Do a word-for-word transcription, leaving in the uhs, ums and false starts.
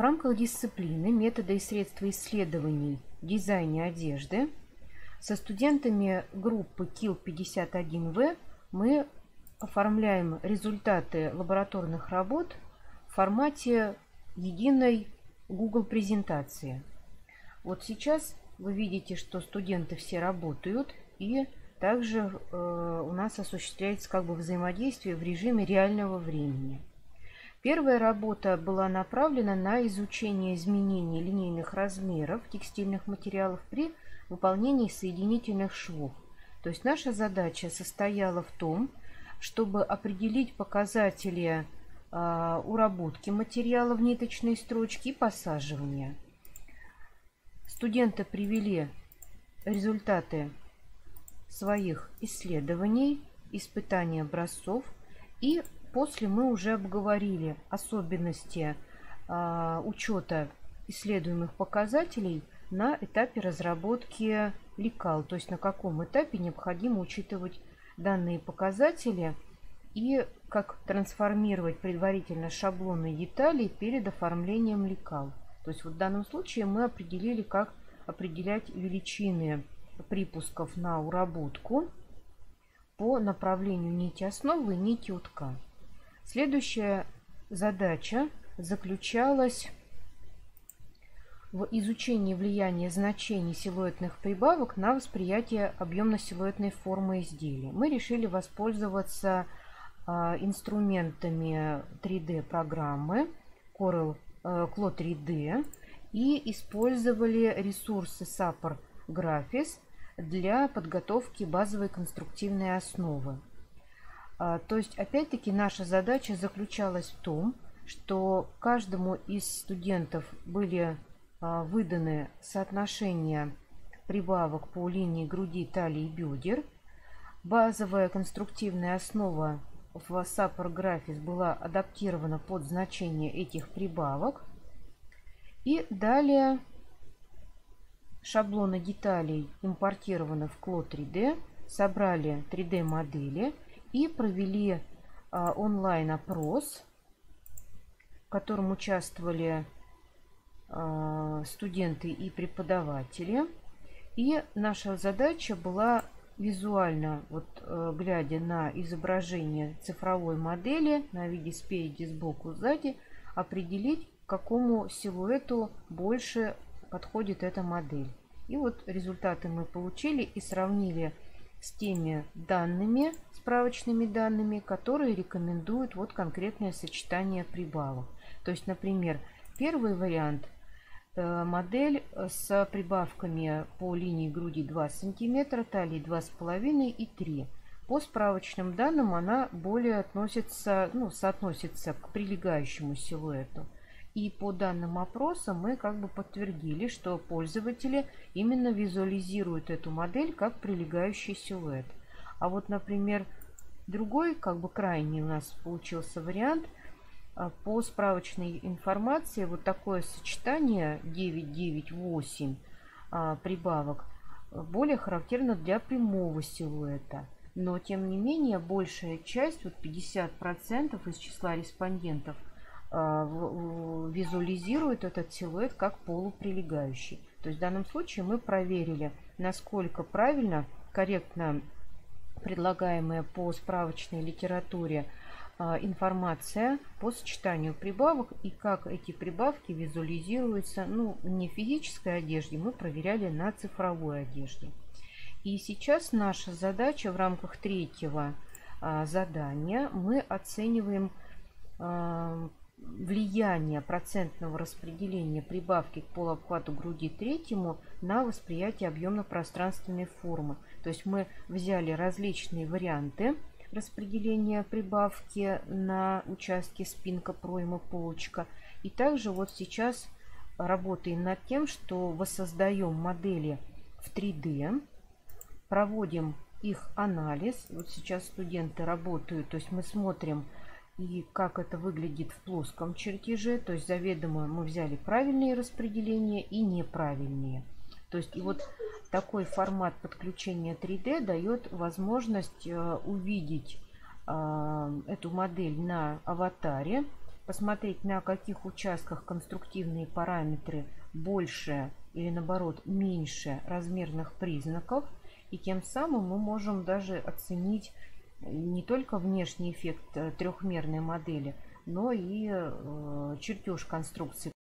рамках дисциплины «Методы и средства исследований в дизайне одежды» со студентами группы КИЛ пятьдесят один В мы оформляем результаты лабораторных работ в формате единой Google презентации. Вот сейчас вы видите, что студенты все работают, и также э, у нас осуществляется как бы взаимодействие в режиме реального времени. Первая работа была направлена на изучение изменений линейных размеров текстильных материалов при выполнении соединительных швов. То есть наша задача состояла в том, чтобы определить показатели э, уработки материала в ниточной строчке и посаживания. Студенты привели результаты своих исследований, испытаний образцов, и после мы уже обговорили особенности э, учета исследуемых показателей на этапе разработки лекал, то есть на каком этапе необходимо учитывать данные показатели и как трансформировать предварительно шаблоны деталей перед оформлением лекал. То есть вот в данном случае мы определили, как определять величины припусков на уработку по направлению нити основы и нити утка. Следующая задача заключалась в изучении влияния значений силуэтных прибавок на восприятие объемно-силуэтной формы изделия. Мы решили воспользоваться а, инструментами три дэ программы Corel Claw три дэ и использовали ресурсы Sapor Graphics для подготовки базовой конструктивной основы. А, то есть, опять-таки, наша задача заключалась в том, что каждому из студентов были а, выданы соотношения прибавок по линии груди, талии и бедер. Базовая конструктивная основа в Sapor Graphics была адаптирована под значение этих прибавок. И далее шаблоны деталей импортированы в Claw три дэ, собрали три дэ модели и провели а, онлайн-опрос, в котором участвовали а, студенты и преподаватели. И наша задача была визуально, вот, э, глядя на изображение цифровой модели на виде спереди, сбоку, сзади, определить, к какому силуэту больше подходит эта модель. И вот результаты мы получили и сравнили с теми данными, справочными данными, которые рекомендуют вот конкретное сочетание прибавок. То есть, например, первый вариант модель с прибавками по линии груди два сантиметра, талии два с половиной и три. По справочным данным она более относится, ну, соотносится к прилегающему силуэту. И по данным опроса мы как бы подтвердили, что пользователи именно визуализируют эту модель как прилегающий силуэт. А вот, например, другой, как бы крайний у нас получился вариант. По справочной информации вот такое сочетание девять девять восемь а, прибавок более характерно для прямого силуэта. Но тем не менее большая часть, вот пятьдесят процентов из числа респондентов, а, в, в, визуализирует этот силуэт как полуприлегающий. То есть в данном случае мы проверили, насколько правильно, корректно предлагаемая по справочной литературе информация по сочетанию прибавок и как эти прибавки визуализируются, ну, не в физической одежде, мы проверяли на цифровой одежде. И сейчас наша задача в рамках третьего а, задания мы оцениваем а, влияние процентного распределения прибавки к полуобхвату груди третьему на восприятие объемно-пространственной формы. То есть мы взяли различные варианты распределения прибавки на участке спинка, пройма, полочка. И также вот сейчас работаем над тем, что воссоздаем модели в три дэ, проводим их анализ. Вот сейчас студенты работают, то есть мы смотрим, и как это выглядит в плоском чертеже. То есть заведомо мы взяли правильные распределения и неправильные. То есть и вот такой формат подключения три дэ дает возможность э, увидеть э, эту модель на аватаре посмотреть, на каких участках конструктивные параметры больше или наоборот меньше размерных признаков. И тем самым мы можем даже оценить не только внешний эффект трехмерной модели, но и чертеж конструкции.